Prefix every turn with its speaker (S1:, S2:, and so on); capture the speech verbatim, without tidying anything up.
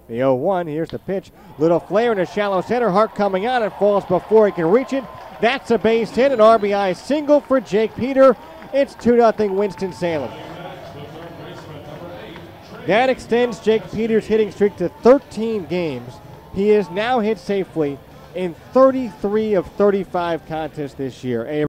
S1: The oh one, here's the pitch. Little flare in a shallow center. Hart coming on and falls before he can reach it. That's a base hit, an R B I single for Jake Peter. It's two nothing Winston-Salem. That extends Jake Peters' hitting streak to thirteen games. He has now hit safely in thirty-three of thirty-five contests this year. A